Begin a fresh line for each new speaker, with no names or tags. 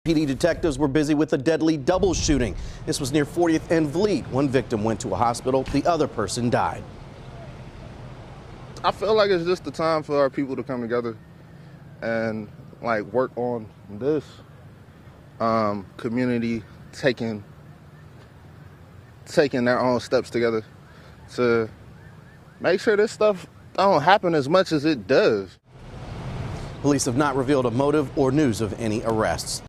PD detectives were busy with a deadly double shooting. This was near 40th and Vliet. One victim went to a hospital. The other person died.
I feel like it's just the time for our people to come together and like work on this community taking their own steps together to make sure this stuff don't happen as much as it does.
Police have not revealed a motive or news of any arrests.